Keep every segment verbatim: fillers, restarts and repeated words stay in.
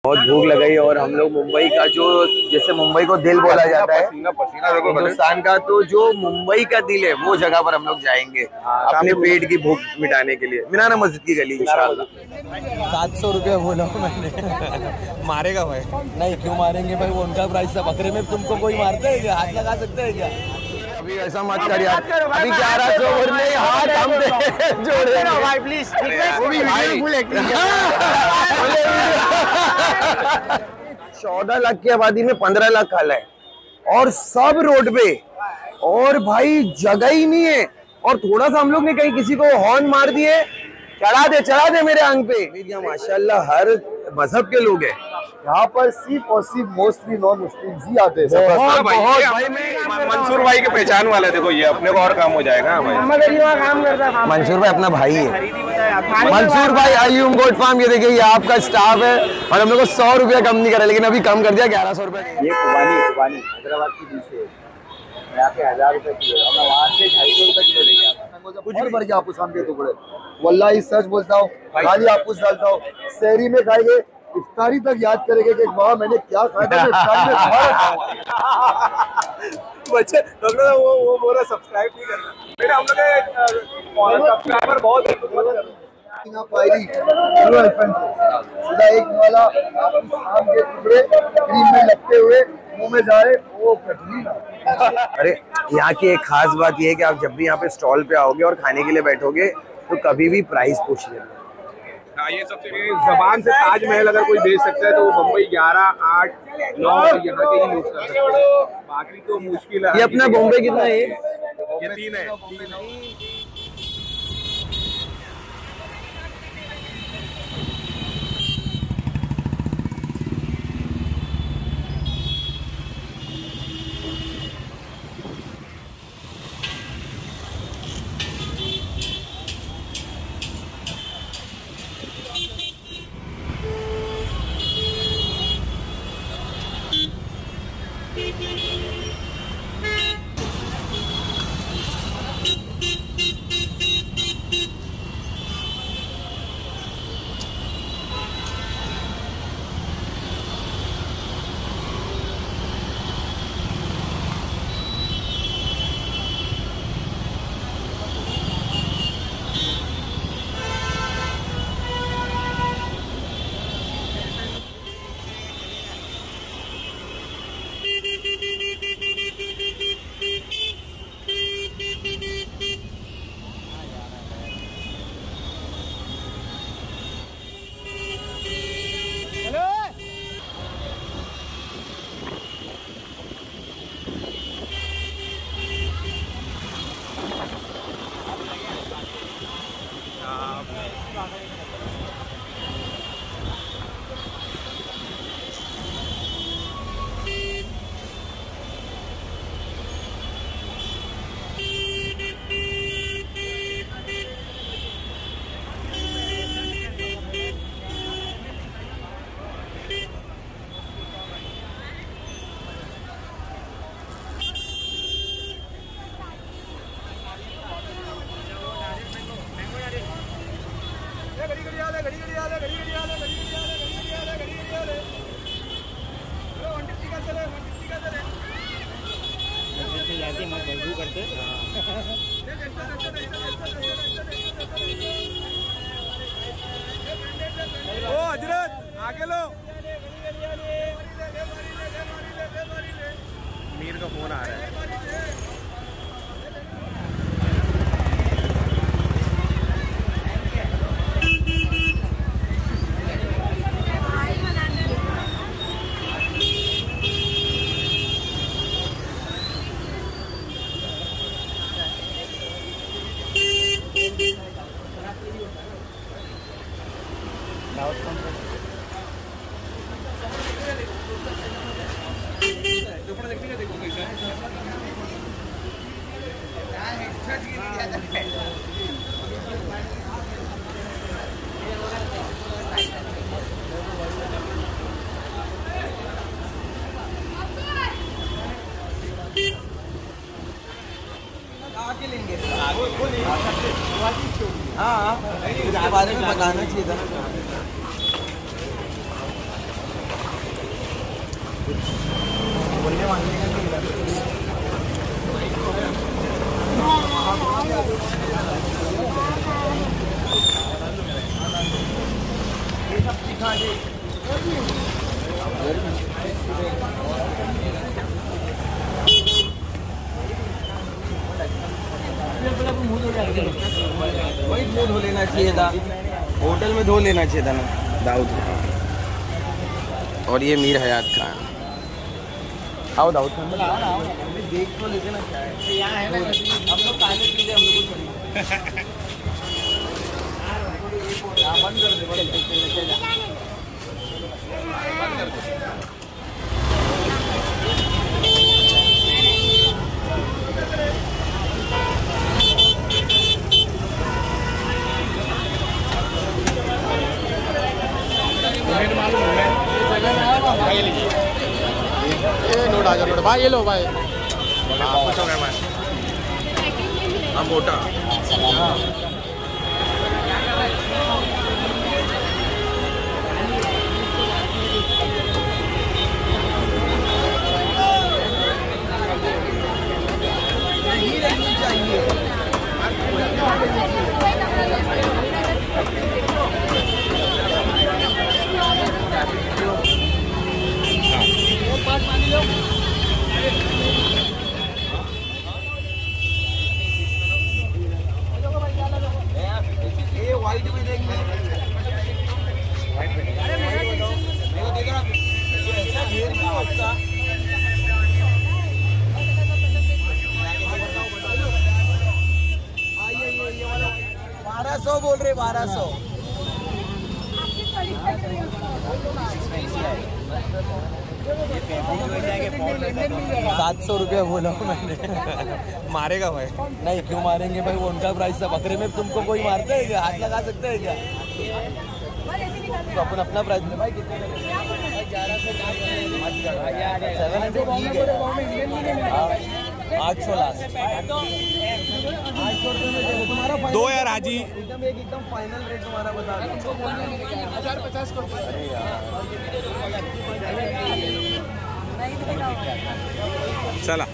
बहुत भूख लगाई और हम लोग मुंबई का जो जैसे मुंबई को दिल बोला जाता है हिंदुस्तान का, तो जो मुंबई का दिल है वो जगह पर हम लोग जाएंगे अपने पेट की भूख मिटाने के लिए। मीनार मस्जिद की गली इंशाल्लाह। सात सौ रुपया बोला मैंने। मारेगा भाई? नहीं, क्यों मारेंगे भाई, वो उनका प्राइस था। बकरे में तुमको कोई मारता है क्या? हाथ लगा सकते हैं क्या? अभी ऐसा मत कर यार, अभी ग्यारह सौ भरने हाथ हम जोड़े भाई प्लीज। चौदह लाख की आबादी में पंद्रह लाख खाला है और सब रोड पे, और भाई जगह ही नहीं है। और थोड़ा सा हम लोग ने कहीं किसी को हॉर्न मार दिए, चढ़ा दे चढ़ा दे मेरे आंग पे। माशाल्लाह हर मजहब के लोग हैं यहाँ पर, सिर्फ और सिर्फ मोस्टली नॉन मुस्लिम ही आते हैं। बहुत बहुत भाई, मैं मंसूर भाई के पहचान वाले, देखो ये अपने को और काम हो जाएगा भाई। काम करता है मंसूर भाई, अपना भाई है मंसूर भाई। अयूम गोट फार्म, ये देखिए ये आपका स्टाफ है और हम लोग को सौ रुपया कम नहीं करा, लेकिन अभी कम कर दिया ग्यारह सौ रुपया। ये खुबानी खुबानी हैदराबाद की डिश है, यहाँ पे हजार रुपए किलो, मैं वहाँ से ढाई सौ रुपए किलो लेके आता हूँ। कुछ भी भर के आपूस आम के टुकड़े, वल्लाही सच बोलता हूँ, खाली आपूस डालता हूँ। शहरी में खाएंगे, इफ्तारी तक याद करेंगे कि वाह मैंने क्या खाया था, इफ्तारी में बच्चे डॉक्टर वो वो बोला सब्सक्राइब नहीं करना। फिर हम लोग सब्सक्राइबर बहुत सीधा एक वाला आम के टुकड़े क्रीम में लगते हुए मुंह में जाए वो कटनी। अरे यहाँ की एक खास बात ये है कि आप जब भी यहाँ पे स्टॉल पे आओगे और खाने के लिए बैठोगे तो कभी भी प्राइस पूछ लेना। हाँ, ये सबसे जबान से ताजमहल अगर कोई बेच सकता है तो वो बम्बई ग्यारह आठ नौ यहाँ के ही लोग कर सकते हैं, बाकी तो मुश्किल है। ये अपना बॉम्बे कितना है? ये तीन है। ओ हजरत आगे लो। मीर का फोन आ रहा है। हाँ, इसके बारे में बताना चाहिए था। वही धो धो लेना चाहिए था, होटल में धो लेना चाहिए था ना दाऊद। और ये मीर हयात खान। आओ दाऊद खान देख तो लेते ना क्या है, यहाँ है ना हम लोग काले पीते हम लोग बंद कर दे, बंद कर दे। ये नोट आ जाओ नोट भाई, ये लो भाई। खुश हो गए मैं। हम मोटा बारह सौ बोल रहे, बारह सौ सात सौ रुपया बोला मैंने। मारेगा भाई? नहीं, क्यों मारेंगे भाई, वो उनका प्राइस था। बकरे में तुमको कोई मारता है क्या? हाथ लगा सकते हैं क्या? तो अपन अपना प्राइस भाई कितने आठ सौ लास्ट दो यार हाजी, एकदम एक एकदम फाइनल रेट तुम्हारा बता दो। हजार पचास को चला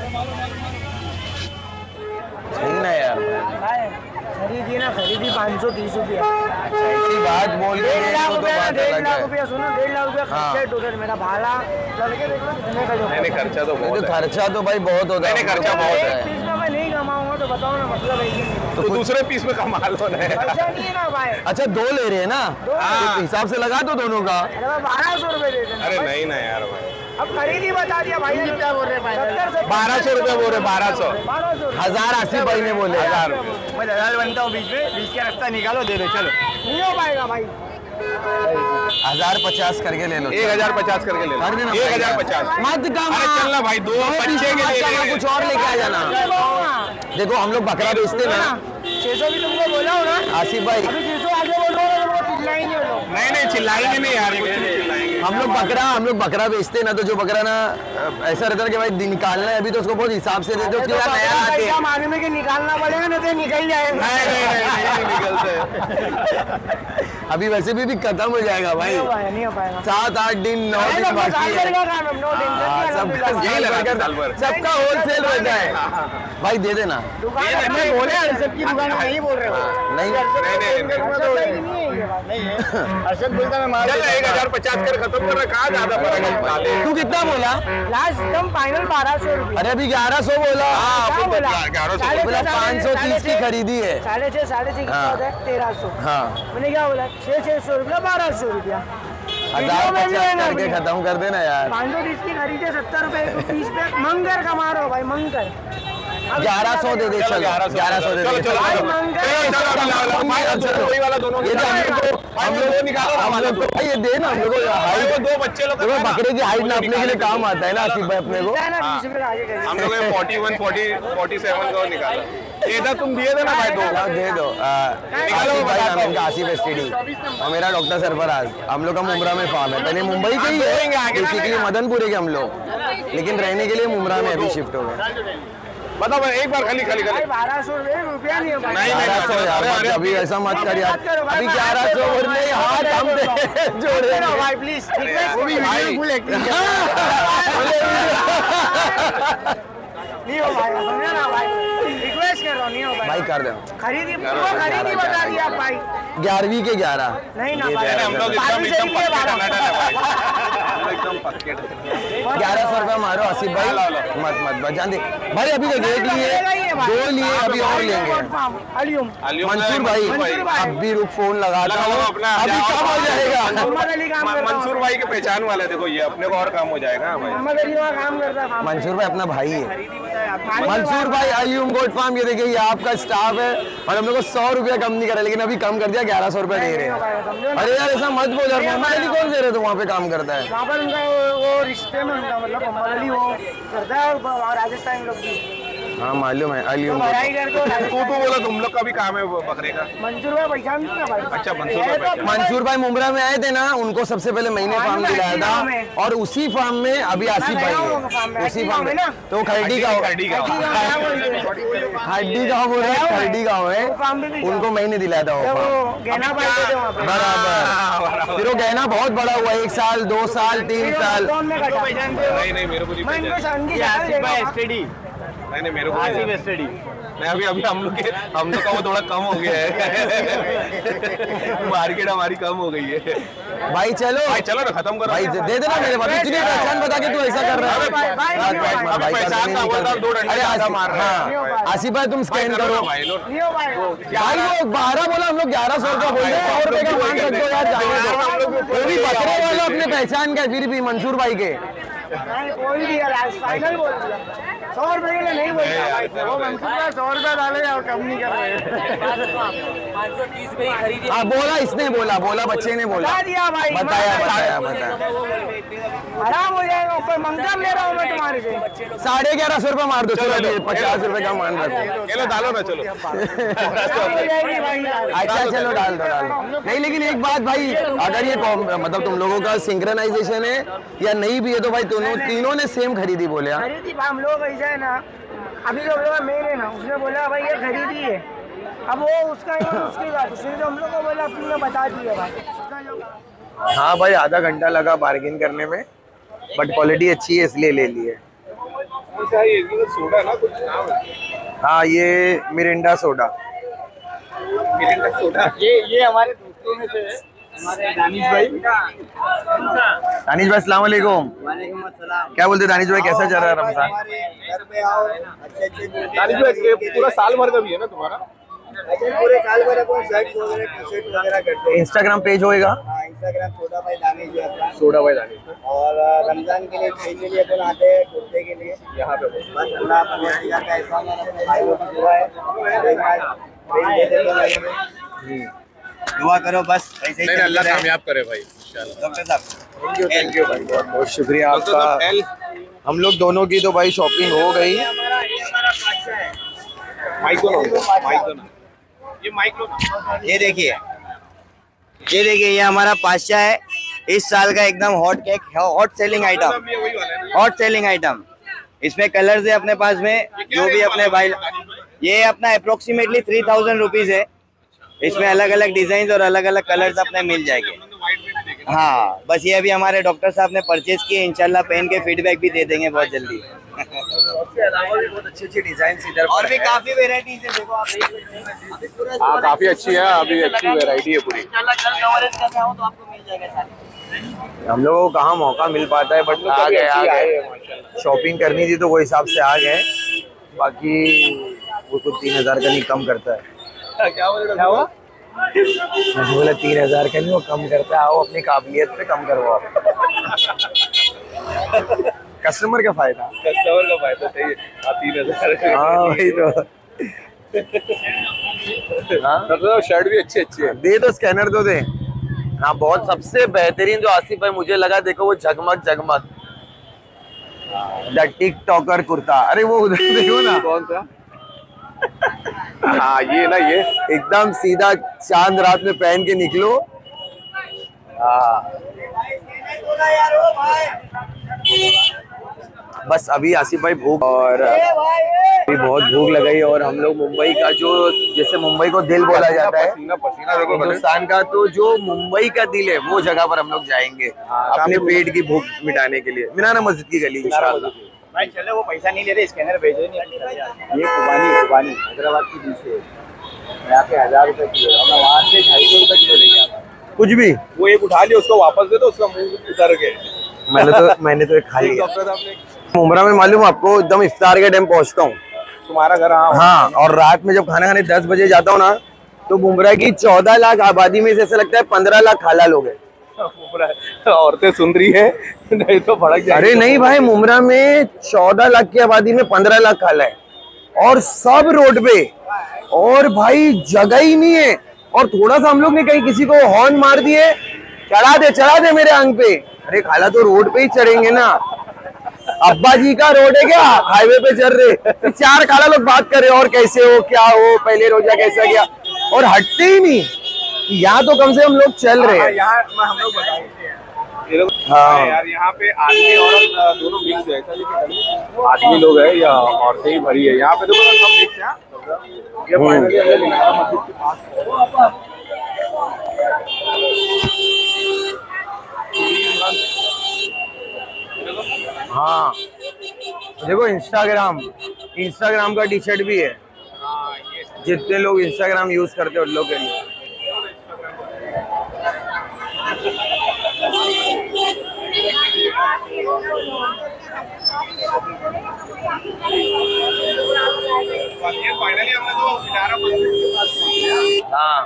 ना यार, खरीदी ना खरीदी पाँच सौ तीस रुपया। ऐसी बात बोल रहे डेढ़ लाख हो तो रुपया बात डेढ़ अलग लाख है। रुपया सुनो, डेढ़ लाख रुपया खर्चा है टोटल मेरा। भाड़ा लड़के देखो कितने का जो मैंने खर्चा तो नहीं बहुत तो है। खर्चा तो भाई बहुत होता है। मैंने खर्चा बहुत एक है। पीस में मैं नहीं कमाऊंगा तो बताओ ना, मतलब है कि नहीं? तो दूसरे पीस में कमा लो ना। खर्चा नहीं है ना भाई। अच्छा दो ले रहे हैं ना, दो। तो हिसाब से लगा दो दोनों का। अरे मैं बारह सौ रुपये दे देना। अरे नहीं ना यार भाई, अब खरीदी बता दिया भाई ने, क्या बोल रहे भाई? बारह सौ रुपये बोल रहे, बारह सौ बारह सौ हजार अस्सी भाई ने बोले। हजार मैं हजार बनता हूँ बीच में, बीच का रास्ता निकालो, दे दो चलो। नहीं हो पाएगा भाई। हजार पचास करके ले लो। एक हजार पचास करके ले लो, कर देना एक हजार पचास। मत कम। अरे चल ना भाई, दो बच्चे के लिए ले। कुछ और लेके आ जाना। देखो हम लोग बकरा बेचते हैं ना। छह सौ भी तुमको बोला हो ना आसिफ भाई, अभी, छह सौ आगे बोलो तो चिल्लाएंगे लोग। नहीं नहीं चिल्लाएंगे नहीं यार, कुछ नहीं चिल्लाएंगे। हम लोग बकरा हम लोग बकरा बेचते हैं ना, तो जो बकरा ना ऐसा रहता है कि भाई निकालना है अभी, तो उसको बहुत हिसाब से देते, उसके बाद नया आते हैं। मालूम है कि निकालना पड़ेगा, नहीं तो निकल जाएगा। नहीं नहीं नहीं निकलते। अभी वैसे भी, भी खत्म हो जाएगा भाई। नहीं हो पाएगा, नहीं हो पाएगा। सात आठ दिन नौ नहीं दिन तो बाकी साल भर है। का काम है, नो टेंशन हाँ, नहीं, सबका अल्हम्दुलिल्लाह। यही लगा साल भर। सबका होलसेल रहता है भाई, दे देना। दुकान अपने बोले, अर्षद की दुकान में नहीं बोल रहे हो। नहीं नहीं नहीं नहीं अर्षद बोलता मैं मार चल एक हजार पचास कर खत्म कर रहा, कहाँ ज्यादा फर्क है? तू कितना बोला? लास्ट एकदम फाइनल बारह सौ रुपये। अरे अभी ग्यारह सौ बोला। क्या बोला? ग्यारह सौ साढ़े बोला छः, पाँच सौ साढ़े तीस की छः, खरीदी है। साढ़े छः साढ़े छः कितना हाँ। होता है? तेरह सौ। हाँ, मैंने क्या बोला? छः छः सौ रुपया, बारह सौ रुपया। हजार पचास करके खत्म कर देना यार। पाँच सौ तीस की खरीदे, सत्तर रुपए एक पीस पे मंगर कमा रहे हो भाई, मंगर। ग्यारह सौ दे दे, चलो ग्यारह सौ दे चलो दे। चलो भाई चलो मंगर। चलो चलो भाई, दोनों वही वाला दोनों ये तो हम लोग को हम लोग दो निकालो ना हम वाला लोग को भाई ये दे ना, हम लोग को भाई, वो हाइट, दो बच्चे लोग देखो बकरे की हाइट नापने के लिए काम आता है ना आसिफ भाई अपने को। है ना, बीस रुपए आगे करिए। हम लोग forty one forty forty seven का निकाला। ये था तुम दिए थे ना भाई, दो हाँ, दे दो। आ, आसिफ भाई नाम है इनका, आसिफ एसटीडी, और मेरा डॉक्टर सरफराज। हम लोग का मुमरा में फार्म है, पहले मुंबई के ही है, बेसिकली मदनपुरे के हम लोग, लेकिन रहने के लिए मुमरा में अभी शिफ्ट हो गए। बताओ भाई, एक बार खाली खाली खाली बारह सौ रुपया नहीं है भाई। नहीं, ग्यारह सौ यार, अरे, अरे, अभी ऐसा मत कर यार, अभी ग्यारह सौ और नहीं, हाथ हम दे जोड़े भाई प्लीज, वो भी भाई फुल एक्टिंग नहीं हो भाई, समझे ना भाई, रिक्वेस्ट कर रहा हूँ, नहीं हो भाई भाई कर दे खरीदी, खरीदी बता दिया आप भाई। ग्यारहवीं के ग्यारह नहीं ना भाई, हम लोग एकदम बारहवीं एकदम से पक्के बारह। टनाटन है भाई। हम लोग एकदम पक्के टनाटन। ग्यारह सौ रुपया मारो आसिफ भाई, मत मत मत जान दे भाई, अभी तो देख लिए दो लिए, अभी और लेंगे। अलियम अलियम मंसूर भाई मंसूर भाई। अब भी रुक, फोन लगाता लगाओ हूँ, अपना, अभी जाओ। कब हो जाएगा। मोहम्मद अली काम करता हूँ। मंसूर भाई के पहचान वाले, देखो ये अपने को और काम हो जाएगा भाई। मोहम्मद अली वहाँ काम करता है। मंसूर भाई अपना भाई है, मंसूर भाई अयूम गोट फार्म, ये देखिए ये आपका स्टाफ है, और हम लोग को सौ रुपया कम नहीं करा, लेकिन अभी कम कर दिया, ग्यारह सौ रुपया दे रहे हैं। अरे यार ऐसा मत बोल यार, मोहम्मद अली कौन दे रहे तो वहाँ पे काम करता है। वहाँ पर उनका वो, वो रिश्ते में उनका मतलब मोहम्मद अली वो करता है, और और राजस्थान लोग भी हाँ मालूम है, अयूम पढ़ाई करते हो। तू तो बोला तुम लोग का भी काम है वो बकरे का। मंसूर भाई पहचान ना भाई। अच्छा, मंसूर भाई पहचान। मंसूर भाई मुंब्रा में आए थे ना, उनको सबसे पहले मैंने फार्म दिलाया था, और उसी फार्म में अभी आसिफ भाई है, उसी फार्म में। तो खरडी का खरडी का हड्डी गाँव बोल रहे हैं, खरडी गाँव है, उनको मैंने दिलाया था वो फार्म। गहना पाई थे वहाँ पे। बराबर, फिर वो गहना बहुत बड़ा हुआ, एक साल दो साल तीन साल। कौन में कटा? नहीं नहीं मेरे को नहीं मैं इनको पहचान। सन की शक्ल देखा। नहीं नहीं मेरे को नहीं पहचान। नहीं अभी अभी हम लोग के हम लोग का वो थोड़ा कम हो गया है। मार्केट हमारी कम हो गई है भाई चलो भाई, चलो ना खत्म करो भाई, दे दे ना मेरे पास, इतनी पहचान बता के तू ऐसा कर रहा है। भाई, भाई, बात- भाई, बात- भाई, भाई, पहचान का बोलता हूँ, दो डंडे अरे ज्यादा आसिफ, मार रहा है। हाँ, आसिफ भाई तुम स्कैन करो करो ना भाई, लो। नहीं हो पाएगा। भाई वो बारह बोला, हम लोग ग्यारह सौ रुपया बोल रहे हैं, सौ रुपए का मान सकते हो यार, जाने दो। वो भी बकरे वाला अपने पहचान का, फिर भी मंसूर भाई के नहीं, कोई भी यार आज फाइनल बोल दिया, सौ रुपए के लिए नहीं बोलता। वो मंसूर भाई सौ रुपया डालेगा और कम नहीं कर रहे। हाँ बोला, इसने बोला बोला बच्चे ने बोला, बता दिया भाई, बताया बताया बताया। आराम हो जाएगा, ऊपर मंगम ले रहा हूँ मैं तुम्हारे से। साढ़े ग्यारह सौ रुपया मार दो, चलो अभी पचास रुपए का मान रखो। चलो डालो ना, चलो आराम हो जाएगी भाई। अच्छा चलो डाल दो डाल दो। नहीं लेकिन एक बात भाई, अगर ये कॉम- मतलब तुम लोगों का सिंक्रोनाइजेशन है या नहीं भी है, तो भाई दोनों तीनों ने सेम खरीदी बोले। हाँ खरीदी हम लोग ऐसा है ना, अभी जो लोग मेन है ना, उसने बोला भाई ये खरीदी है, अब वो उसका ही उसकी बात, उसने तो हम लोग को बोला तुमने बता दिया भाई उसका जो। हाँ भाई, आधा घंटा लगा बार्गेन करने में, बट क्वालिटी अच्छी है इसलिए ले लिए। सोडा ना कुछ नाम है। हाँ ये मिरिंडा सोडा। Mirinda soda. ये ये हमारे दोस्तों में से है, हमारे दानिश भाई। दानिश भाई अस्सलाम वालेकुम। वालेकुम अस्सलाम। क्या बोलते दानिश भाई, कैसा चल रहा है रमजान? घर पे आओ, अच्छे अच्छे दानिश भाई, ये पूरा साल भर का भी है ना तुम्हारा? पूरे साल भर अपन शर्ट वगैरह टी शर्ट वगैरह करते हैं। इंस्टाग्राम पेज होएगा? हाँ, इंस्टाग्राम छोटा भाई दानिश जी अपना। सोडा भाई दानिश और रमजान के लिए खरीद के लिए अपन आते हैं कुर्ते के लिए। यहाँ पे बस अल्लाह का कैसा भाई लोग की दुआ है, दुआ करो बस ऐसे ही। नहीं अल्लाह कामयाब करे भाई इंशाल्लाह। डॉक्टर साहब थैंक यू थैंक यू भाई, बहुत बहुत शुक्रिया डॉक्टर साहब, आपका। एल हम लोग दोनों की तो भाई शॉपिंग हो गई। हमारा ये हमारा पाशा है। माइक दो ना, माइक दो ना, ये माइक लो ना। ये देखिए, ये देखिए, ये हमारा पाशा है, इस साल का एकदम hot cake, hot selling item, सब ये वही वाला है ना? Hot selling item. इसमें कलर्स है अपने पास में, जो भी अपने भाई, ये अपना अप्रोक्सीमेटली थ्री थाउजेंड रुपीज है। इसमें अलग अलग डिजाइन और अलग अलग कलर्स अपने मिल जाएंगे। हाँ बस ये अभी हमारे डॉक्टर साहब ने परचेज किए, इंशाल्लाह पहन के फीडबैक भी दे देंगे बहुत जल्दी। उसके अलावा भी बहुत अच्छी अच्छी डिजाइन इधर और भी काफी वेराइटीज है, देखो आप देख सकते हैं। अभी पूरा हाँ काफी अच्छी है, अभी अच्छी वैरायटी है पूरी। इंशाल्लाह कल कवरेज करना हो तो आपको मिल जाएगा सारी। हम लोगों को कहाँ मौका मिल पाता है, बट आ गए आ गए। शॉपिंग करनी थी तो वो हिसाब से आ गए, बाकी वो कुछ तीन हजार का नहीं कम करता है। क्या हुआ? मैंने बोला तीन हजार का नहीं वो कम करता है, आओ अपनी काबिलियत पे कम करवाओ। कस्टमर का फायदा। कस्टमर का फायदा सही है। हाँ, तीन हजार। हाँ वही तो। हाँ शर्ट भी अच्छी अच्छी है। दे तो स्कैनर तो दे। हाँ बहुत सबसे बेहतरीन जो आसिफ भाई मुझे लगा, देखो वो झगमग झगमग द टिक टॉकर कुर्ता। अरे वो उधर देखो ना, कौन सा? हाँ ये ना, ये एकदम सीधा चांद रात में पहन के निकलो। हाँ बस अभी आसिफ भाई भूख और अभी बहुत भूख लगाई और हम लोग मुंबई का जो, जैसे मुंबई को दिल बोला जाता है पसीना पसीना देखो हिंदुस्तान का, तो जो मुंबई का दिल है वो जगह पर हम लोग जाएंगे अपने पेट की भूख मिटाने के लिए। मीनारा मस्जिद की गली इंशाल्लाह। भाई चलो, वो पैसा नहीं ले रहे, स्कैनर भेज रहे नहीं। ये कुबानी कुबानी हैदराबाद की डिश है, यहाँ पे हजार रुपए किलो है, मैं वहाँ से ढाई सौ रुपए किलो लेके आता हूँ। कुछ भी वो एक उठा लिया, उसको वापस दे दो, उसका मुंह उतर गया। मैंने तो मैंने तो एक खा लिया। मुमरा में मालूम आपको, एकदम इफ्तार के टाइम पहुंचता हूँ तुम्हारा घर? हाँ हाँ, और रात में जब खाना खाने दस बजे जाता हूँ ना, तो मुमरा की चौदह लाख आबादी में से ऐसा लगता है पंद्रह लाख खाला लोग हैं। औरतें सुन रही है, नहीं तो भड़क जाएगी। अरे नहीं भाई, मुमरा में चौदह लाख की आबादी में पंद्रह लाख खाला है, और सब रोड पे, और भाई जगह ही नहीं है। और थोड़ा सा हम लोग ने कहीं किसी को हॉर्न मार दिए, चढ़ा दे चढ़ा दे मेरे अंग पे। अरे खाला तो रोड पे ही चढ़ेंगे ना, अब्बा जी का रोड है क्या, हाईवे पे चल रहे। चार खाला लोग बात कर रहे और कैसे हो, क्या हो, पहले रोजा कैसा गया, और हटते ही नहीं। यहाँ तो कम से कम लोग चल रहे हैं। यहाँ हम लोग बताएंगे ये लोग। हाँ यार यहाँ पे आदमी औरत दोनों मिक्स है, ऐसा नहीं आदमी लोग है या औरतें ही भरी है यहाँ पे, तो सब मिक्स है। ये फाइनली हम लोग मीनारा मस्जिद के पास हाँ, देखो इंस्टाग्राम इंस्टाग्राम का टी शर्ट भी है, जितने लोग इंस्टाग्राम यूज करते हैं उन लोग के लिए। ये फाइनली हमने तो मीनारा मस्जिद के पास पहुंच गया। हाँ,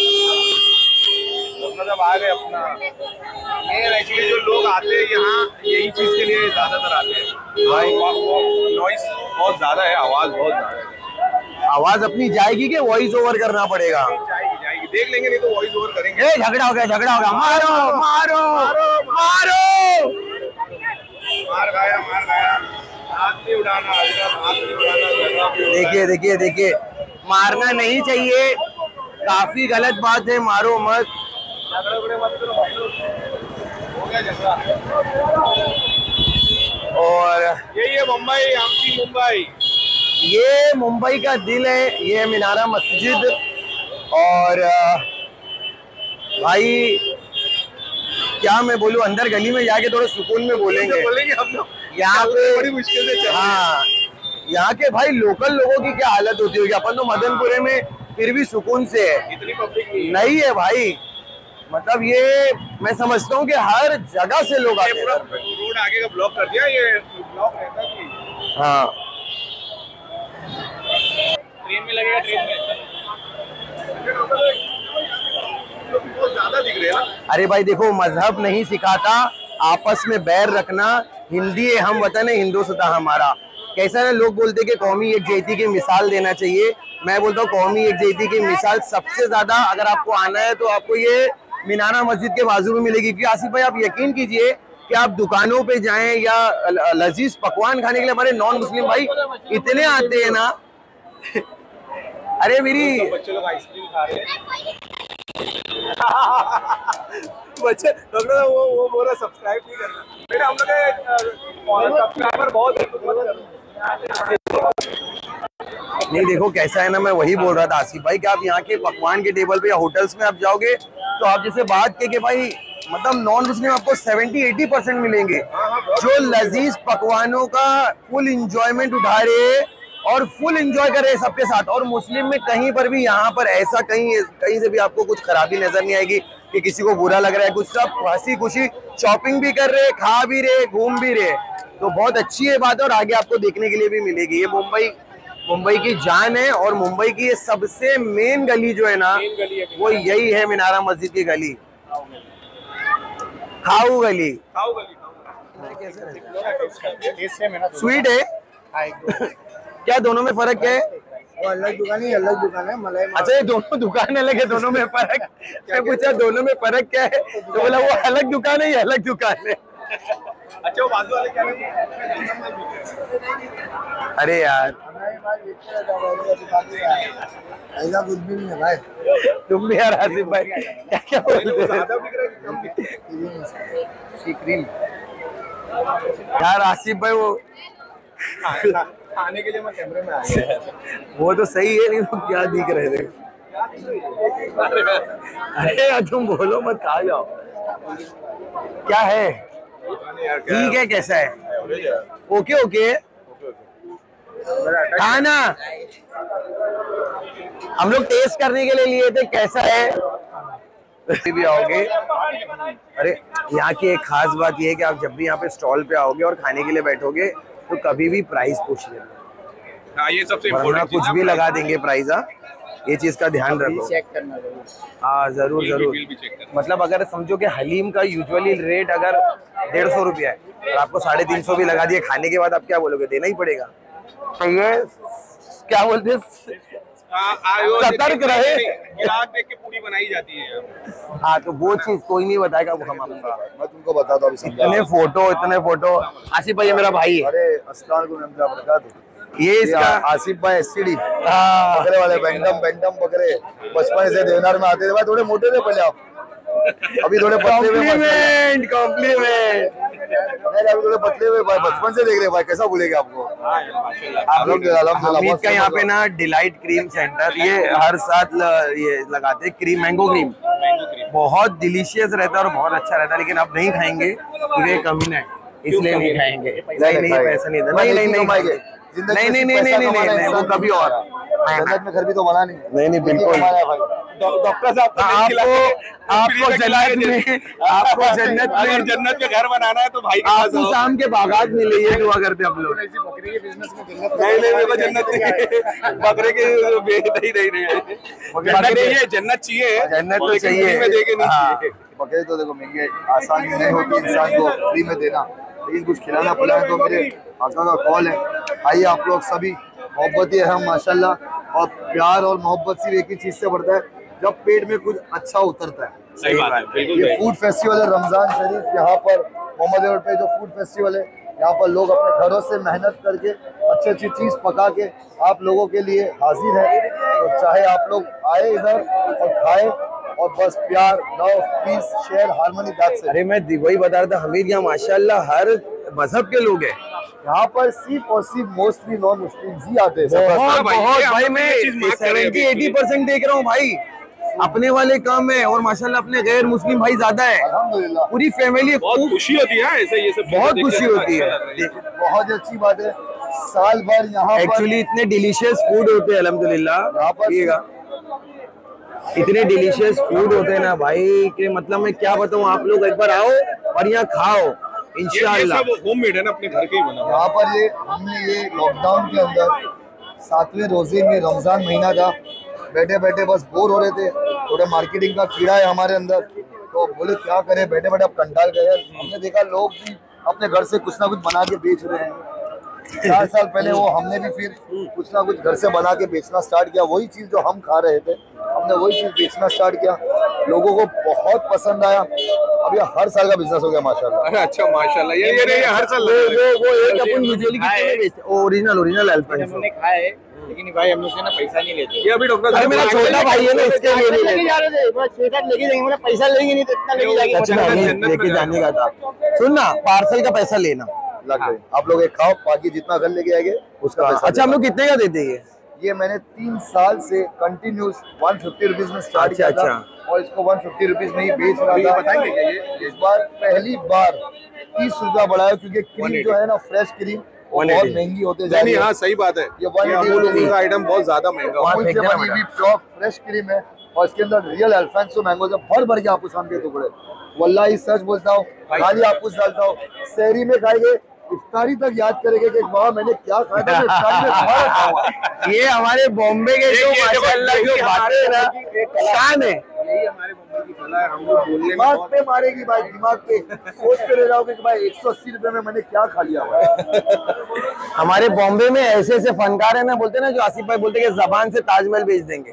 मतलब आ गए अपना। ये एक्चुअली जो लोग आते हैं यहाँ यही चीज के लिए ज्यादातर आते हैं भाई। नॉइस बहुत ज्यादा है, आवाज बहुत ज्यादा है। आवाज अपनी जाएगी कि वॉइस ओवर करना पड़ेगा? जाएगी जाएगी, देख लेंगे, नहीं तो वॉइस ओवर करेंगे। ए झगड़ा हो गया झगड़ा हो गया, मारो मारो मारो, मार खाया मार खाया, हाथ नहीं उठाना, हाथ नहीं उठाना। देखिए देखिए देखिए, मारना नहीं चाहिए, काफी गलत बात है, मारो मत। झगड़े उगड़े मत करो, हो गया झगड़ा। और यही है मुंबई, आमची मुंबई। ये मुंबई का दिल है, ये है मीनारा मस्जिद। और भाई क्या मैं बोलूं, अंदर गली में जाके थोड़े सुकून में बोलेंगे बोलेंगे हम लोग, यहाँ पे बड़ी मुश्किल से चल। हाँ, यहाँ के भाई लोकल लोगों की क्या हालत होती होगी। अपन तो मदनपुरे में फिर भी सुकून से है, इतनी पब्लिक नहीं, नहीं है भाई। मतलब ये मैं समझता हूँ कि हर जगह से लोग आते हैं। रोड आगे का ब्लॉक कर दिया, ये ब्लॉक रहता है। हाँ, ट्रेन में लगेगा, ट्रेन में बहुत ज्यादा दिख रहे हैं ना। अरे भाई देखो, मजहब नहीं सिखाता आपस में बैर रखना, हिंदी है हम वतन है हिंदुस्तान हमारा। कैसा ना, लोग बोलते कि कौमी एकजुटता की मिसाल देना चाहिए, मैं बोलता हूँ कौमी एकजुटता की मिसाल सबसे ज्यादा अगर आपको आना है तो आपको ये मीनारा मस्जिद के बाजू में मिलेगी। क्योंकि आसिफ भाई आप यकीन कीजिए कि आप दुकानों पे जाएं या लजीज पकवान खाने के लिए, हमारे नॉन मुस्लिम भाई इतने आते हैं ना। अरे मेरी बच्चे लोग आइसक्रीम खा रहे हैं। बच्चे डॉक्टर वो वो बोल रहा सब्सक्राइब नहीं करना बेटा, हम लोग सब्सक्राइबर बहुत नहीं। देखो कैसा है ना, मैं वही बोल रहा था आसिफ भाई कि आप यहाँ के पकवान के टेबल पे या होटल्स में आप जाओगे तो आप जैसे बात के कि भाई मतलब नॉन मुस्लिम आपको सेवेंटी एटी परसेंट मिलेंगे जो लजीज पकवानों का फुल इंजॉयमेंट उठा रहे और फुल एंजॉय कर रहे हैं सबके साथ। और मुस्लिम में कहीं पर भी यहाँ पर ऐसा कहीं कहीं से भी आपको कुछ खराबी नजर नहीं आएगी कि किसी को बुरा लग रहा है कुछ। सब हंसी खुशी शॉपिंग भी कर रहे, खा भी रहे, घूम भी रहे, तो बहुत अच्छी ये बात है। और आगे आपको देखने के लिए भी मिलेगी। ये मुंबई मुंबई की जान है और मुंबई की ये सबसे मेन गली जो है ना वो यही है मीनारा मस्जिद की गली, खाऊ गली। स्वीट है क्या? दोनों में फर्क क्या है? वो अलग दुकान है, अलग दुकान है मलाई। अच्छा ये दोनों दुकान अलग है, दोनों में फर्क? मैं पूछा दोनों में फर्क क्या है तो बोला वो अलग दुकान है, ये अलग दुकान है। अच्छा वो बाजू वाले क्या है? अरे यार ऐसा कुछ भी नहीं है भाई। तुम भी यार आसिफ भाई क्या क्या बोलते हो? ज्यादा बिक रहा है कि कम बिक रहा है? यार आसिफ भाई वो खाने के लिए मैं कैमरे में आ गया। वो तो सही है, नहीं तो क्या दिख रहे थे। अरे यार तुम बोलो मत, खा जाओ। क्या है? ठीक है, कैसा है? ओके ओके, खाना हम लोग टेस्ट करने के लिए लिए थे, कैसा है भी आओगे। अरे यहाँ की एक खास बात ये है कि आप जब भी यहाँ पे स्टॉल पे आओगे और खाने के लिए बैठोगे तो कभी भी प्राइस पूछ लेना। हाँ, ये सबसे वरना इम्पोर्टेंट कुछ भी लगा देंगे प्राइस। हाँ, ये चीज का ध्यान रखो। चेक करना जरूर। हाँ जरूर जरूर। मतलब अगर समझो कि हलीम का यूजुअली रेट अगर डेढ़ सौ रुपया है और आपको साढ़े तीन सौ भी लगा दिए खाने के बाद, आप क्या बोलोगे? देना ही पड़ेगा। तो ये क्या बोलते हैं, सतर्क रहे। गिलास देख के पूरी बनाई जाती है। हाँ, तो वो चीज कोई नहीं बताएगा, वो हम आपको। मैं तुमको बताता हूँ। इतने फोटो इतने फोटो। आसिफ भाई ये मेरा भाई है। अरे अस्सलाम वालेकुम। ये इसका आसिफ भाई एससीडी बकरे वाले, बेंडम बेंडम बकरे बचपन से देवनार में आते थे भाई। थोड़े मोटे थे पहले, आप अभी थोड़े पतले हुए। Compliment compliment. नहीं, अभी थोड़े पतले हुए भाई, बचपन से देख रहे भाई। कैसा भूलेगा आपको? हमीद का यहाँ पे ना डिलाइट क्रीम सेंटर, ये हर साल ये लगाते हैं क्रीम, मैंगो क्रीम। बहुत डिलीशियस रहता है और बहुत अच्छा रहता है, लेकिन आप नहीं खाएंगे क्योंकि ये कमीना है, इसलिए नहीं खाएंगे। नहीं नहीं पैसा नहीं देना। नहीं नहीं नहीं नहीं नहीं नहीं नहीं नहीं नहीं वो कभी और। जन्नत में घर भी तो बना नहीं। नहीं नहीं बिल्कुल। डॉक्टर साहब को आपको आपको जन्नत में आपको जन्नत अगर में जन्नत में घर बनाना है तो भाई के पास आपको आओ। शाम के बागात मिले, ये दुआ करते हम लोग। नहीं नहीं मेरे को जन्नत नहीं, बकरे के नहीं नहीं नहीं जन्नत चाहिए, जन्नत चाहिए, जन्नत तो लेकिन चाहिए। फ्री में देके नहीं हाँ। चाहिए। बकरे तो देखो महंगे, आसानी नहीं होती इंसान को फ्री में देना, लेकिन कुछ खिलाना पिलाना तो मेरे आका का कॉल है। आइए आप लोग सभी, मोहब्बत ही है हम माशाल्लाह। और प्यार और मोहब्बत सिर्फ एक ही चीज से बढ़ता है, जब पेट में कुछ अच्छा उतरता है। सही बात है, बिल्कुल ये सही। फूड फेस्टिवल है रमजान शरीफ, यहाँ पर मोहम्मद रोड पे जो फूड फेस्टिवल है, यहाँ पर लोग अपने घरों से मेहनत करके अच्छी अच्छी चीज पका के आप लोगों के लिए हाजिर है। तो चाहे आप लोग आए इधर और खाएं, और बस प्यार, love, peace, share, harmony that's it. अरे मैं वही बता रहा था हमीद, यहाँ माशाल्लाह हर मजहब के लोग हैं। यहाँ पर सिर्फ और सिर्फ मोस्टली नॉन मुस्लिम ही आते हैं। बहुत भाई, बहुत ये हम भाई, लोग मैं ये चीज मार्क कर रहे हैं सेवेंटी अभी। एटी परसेंट देख रहा हूँ भाई, अपने वाले कम है और माशाल्लाह अपने गैर मुस्लिम भाई ज्यादा है। अल्हम्दुलिल्लाह, पूरी फैमिली बहुत खुशी होती है ऐसे ये सब बहुत चीजें खुशी देखकर होती है। अच्छा लग रहा बहुत अच्छी बात है। साल भर यहाँ पर एक्चुअली इतने डिलीशियस फूड होते हैं अल्हम्दुलिल्लाह। यहाँ पर देखिएगा, इतने डिलीशियस फूड होते हैं ना भाई कि मतलब मैं क्या बताऊँ, आप लोग एक बार आओ और यहाँ खाओ ये ये इंशाल्लाह। सब होममेड है ना, अपने घर के ही बना हुआ। यहाँ पर ये हमने ये लॉकडाउन के अंदर सातवें रोजे में, रमजान महीना था, बैठे बैठे बस बोर हो रहे थे, थोड़ा मार्केटिंग का कीड़ा है हमारे अंदर, तो बोले क्या करें, बैठे बैठे अब कंटाल गए। हमने देखा लोग भी अपने घर से कुछ ना कुछ बना के बेच रहे हैं। चार साल पहले वो हमने भी फिर कुछ ना कुछ घर से बना के बेचना स्टार्ट किया। वही चीज जो हम खा रहे थे, हमने वही चीज बेचना स्टार्ट किया। लोगों को बहुत पसंद आया। अब ये हर साल का बिजनेस हो गया माशाल्लाह। अरे अच्छा माशाल्लाह, ये ये ये हर साल वो वो वो एक अपन यूजुअली कितने में बेचते हैं? Original original Alphonso. खाया है, लेकिन भाई हम लोग से ना पैसा नहीं लेते। ये अभी डॉक्टर अरे साहब मेरा छोटा भाई है ना, इसके लिए नहीं लेते। जा रहे थे, बस स्वेटर लेके जाएंगे, मतलब पैसा लेंगे नहीं तो इतना लेके जाएंगे। सच में हमें जन्नत में लेके जाएगा। जाने का था। सुन ना, पार्सल का पैसा लेना लग गई। आप लोग एक खाओ, बाकी जितना घर लेके आएंगे उसका पैसा अच्छा। हम लोग कितने का देते हैं? ये मैंने तीन साल से कंटिन्यूस वन फिफ्टी रुपीज में स्टार्ट अच्छा, किया था और इसको वन फिफ्टी रुपीज में ही बेच रहा था। बताएंगे क्या ये? इस बार पहली बार तीस रुपया बढ़ाया, क्योंकि क्रीम जो है ना, फ्रेश क्रीम वो बहुत महंगी होते जा नहीं रही नहीं, है। हाँ सही बात है, ये ये one eighty अमूल रुपीज का आइटम बहुत ज्यादा महंगा वहाँ है। अमूल से फेंकना बनी पड़ा। हुई प्योर फ्रेश क्रीम है और इसके अंदर रियल अल्फांसो मैंगो से भर भर के आपूस आम के टुकड़े। वल्लाही सच बोलता हूँ, खाली आपूस डालता हूँ, शहरी में खाएंगे इफ्तारी तक याद करेंगे कि वाह मैंने क्या खाया था, मैं इफ्तारी में तुम्हारा खाया हुआ। ये हमारे बॉम्बे के जो माशाल्लाह जो बातें हैं ना, शान है। यही हमारे मुंबई की कला है, हम लोग बोलने में दिमाग बहुत पे मारेगी भाई, दिमाग पे सोच पे रह जाओगे कि भाई एक सौ अस्सी रुपए में मैंने क्या खा लिया हुआ है। हमारे बॉम्बे में ऐसे ऐसे फनकार है ना, बोलते हैं ना, जो आसिफ भाई बोलते हैं कि जबान से ताजमहल बेच देंगे।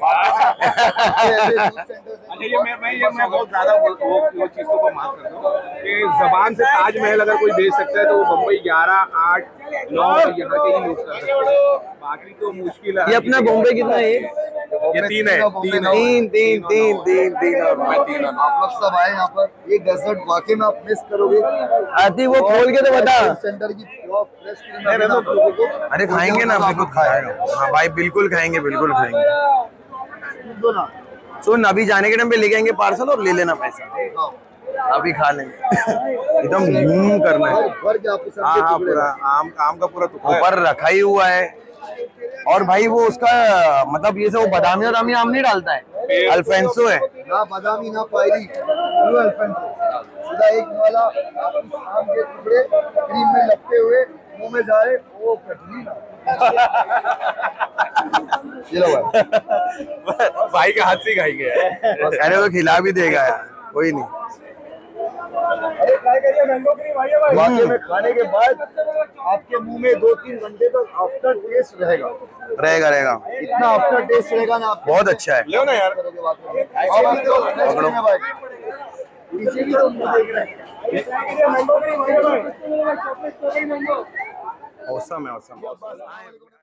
अच्छा, ये मैं मैं ये मैं बहुत ज्यादा वो वो वो चीज को माफ करता हूँ कि जबान से ताजमहल अगर कोई बेच सकता है तो वो मुंबई ग्यारह आठ नौ यहाँ के ही लोग कर सकते हैं, बाकी तो मुश्किल है। ये अपना बॉम्बे कितना है? ये तीन है, तीन है। तीन तीन तीन तीन तीन और मैं तीन आना। आप लोग सब आए यहाँ पर, ये डेजर्ट वाकई में आप मिस करोगे। आती वो खोल के तो बता। सेंटर की प्योर फ्रेश क्रीम नहीं, आप नहीं, लोगों को अरे खाएंगे ना, बिल्कुल खाएगा। हाँ भाई बिल्कुल खाएंगे, बिल्कुल खाएंगे। दो ना। सुन अभी जाने के टाइम पे लेके आएंगे पार्सल और ले लेना पैसा, अभी खा लेंगे। एकदम घूम करना है। भर के आपको हाँ हाँ पूरा आम आम का पूरा टुकड़ा है। ऊपर रखा ही हुआ है। और भाई वो उसका मतलब ये सब वो बादामी बादामी आम नहीं डालता है, अल्फेंसो है। ना बादामी ना पायरी, ब्लू अल्फेंसो, सीधा एक वाला आम के टुकड़े क्रीम में लपटे हुए मुंह में जाए, वो कटरी ना। ये लो भाई, भाई के हाथ से ही खाई गया है। अरे वो खिला भी देगा यार, कोई नहीं। वाकई में खाने के बाद आपके मुंह में दो तीन घंटे तक आफ्टर टेस्ट रहेगा, रहेगा रहेगा इतना आफ्टर टेस्ट रहेगा ना आपको। बहुत अच्छा है। लो ना यार। और आप तो fresh cream है भाई, पीछे भी तो देख रहे हैं। औसम है, औसम।